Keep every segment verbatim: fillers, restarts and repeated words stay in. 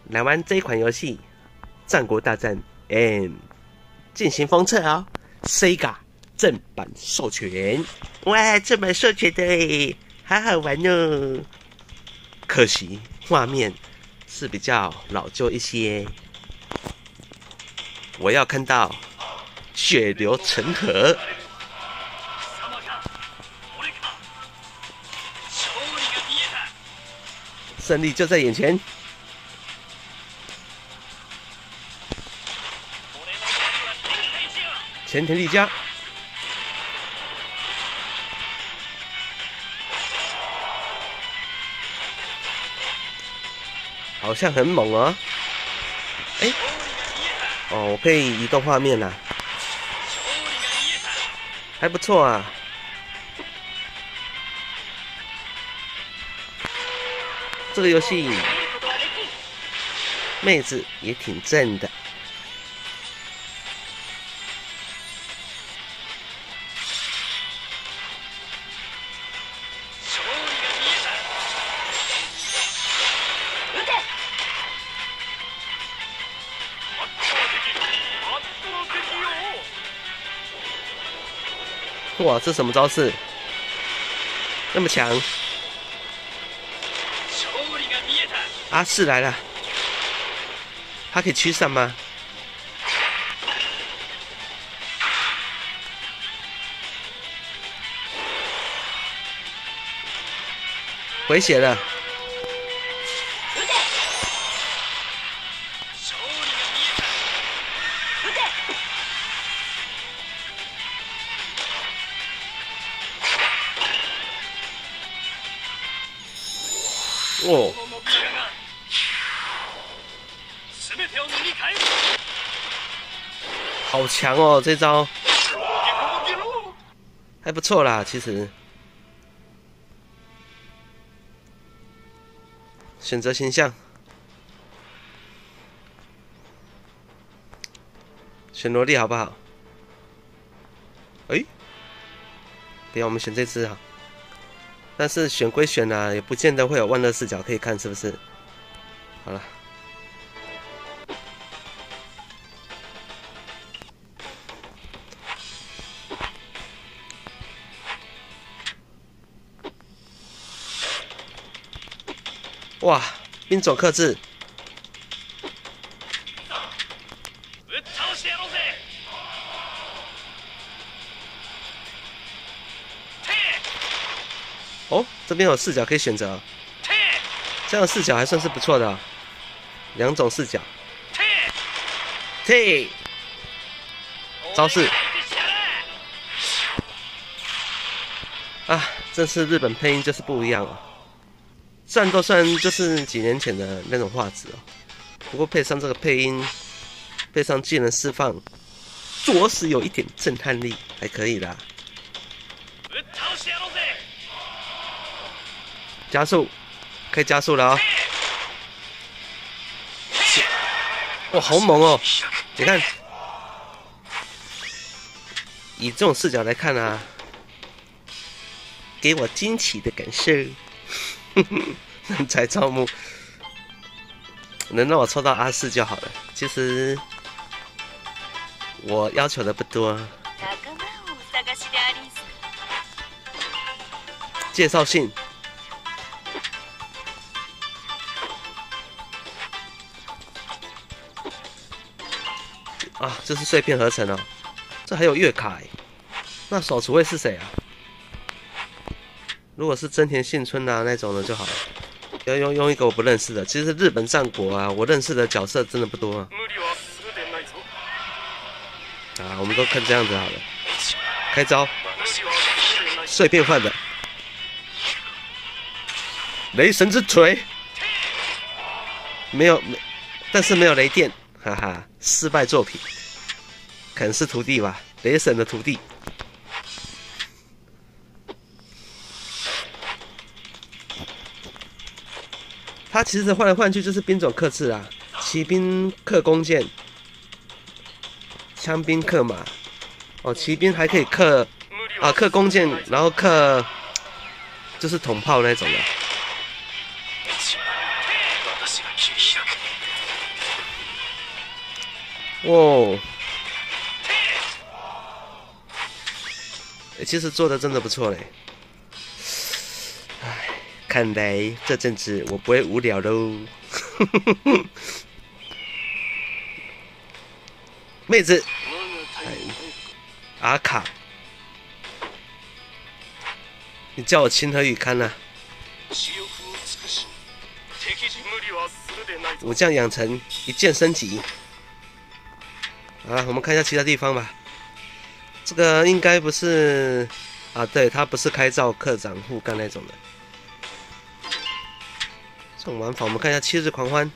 来玩这一款游戏《战国大战 M》进行封测哦 ，Sega 正版授权，哇，正版授权的诶，好好玩哦。可惜画面是比较老旧一些，我要看到血流成河。 胜利就在眼前，前田利家，好像很猛哦。哎，哦，我可以移动画面啦，还不错啊。 这个游戏妹子也挺正的，哇，这什么招式？那么强！ 阿四来了，他可以驱散吗？回血了。哦。 好强哦，这招还不错啦，其实。选择形象，选萝莉好不好？哎、欸，不要，我们选这只啊。但是选归选啊，也不见得会有万乐视角可以看，是不是？好了。 哇，兵种克制，哦，这边有视角可以选择，这样的视角还算是不错的、哦，两种视角。T 招式啊，这次日本配音就是不一样哦。 虽然都算就是几年前的那种画质哦，不过配上这个配音，配上技能释放，着实有一点震撼力，还可以啦。加速，可以加速了哦！哇，好猛哦！你看，以这种视角来看啊，给我惊奇的感受。人才招募，能让我抽到阿四就好了。其实我要求的不多。介绍信。啊，这是碎片合成哦。这还有月卡耶，那手厨会是谁啊？ 如果是真田幸村啊那种的就好了，要用用一个我不认识的。其实日本战国啊，我认识的角色真的不多啊。啊，我们都看这样子好了。开招，碎片换的，雷神之锤，没有没，但是没有雷电，哈哈，失败作品，可能是徒弟吧，雷神的徒弟。 它其实换来换去就是兵种克制啊，骑兵克弓箭，枪兵克马，哦，骑兵还可以克啊克弓箭，然后克就是筒炮那种的。 哇！其实做的真的不错嘞。唉，看来这阵子我不会无聊喽。妹子，阿卡，你叫我情何以堪啊？武将养成，一键升级。好了，我们看一下其他地方吧。这个应该不是啊，对，它不是开造课长护干那种的。这种玩法，我们看一下七日狂欢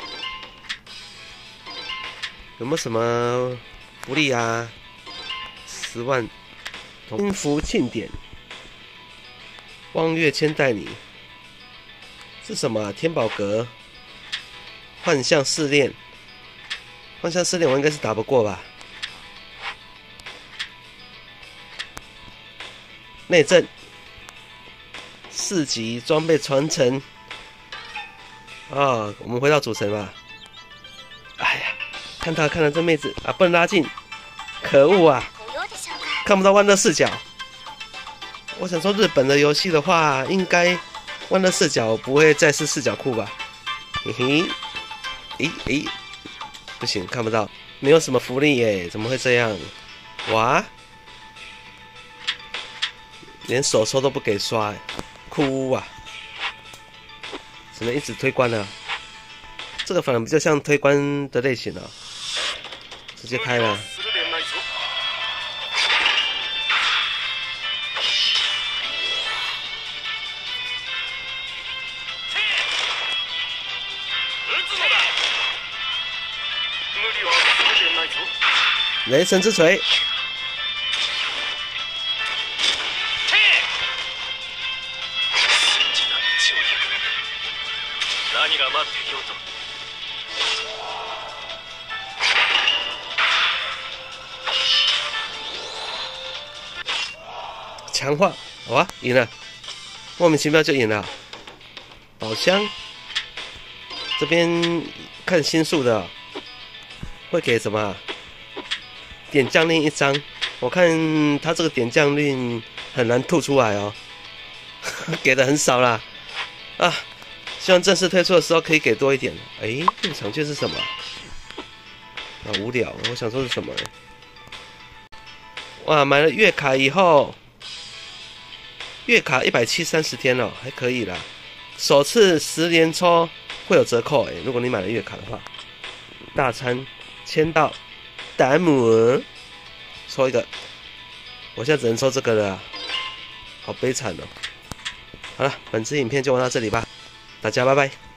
有没有什么福利啊？十万音符庆典，望月千代你是什么、啊？天宝阁幻象试炼，幻象试炼我应该是打不过吧？内政四级装备传承啊、哦，我们回到主城吧。哎呀，看他看到这妹子啊，不能拉近，可恶啊！看不到万乐视角。我想说，日本的游戏的话，应该万乐视角不会再是视角库吧？嘿嘿，诶诶，不行，看不到，没有什么福利耶，怎么会这样？哇！连手抽都不给刷，哭啊！只能一直推关了。这个反而比较像推关的类型了、哦，直接开了。雷神之锤。强化，哇，赢了！莫名其妙就赢了。宝箱，这边看心术的，会给什么？点将令一张。我看他这个点将令很难吐出来哦，给的很少啦。啊，希望正式推出的时候可以给多一点。哎，入场券是什么？啊，无聊，我想说是什么呢？哇，买了月卡以后。月卡一百七三十天哦，还可以啦。首次十连抽会有折扣哎，如果你买了月卡的话。大餐签到达姆尔，抽一个。我现在只能抽这个了，好悲惨哦。好了，本支影片就玩到这里吧，大家拜拜。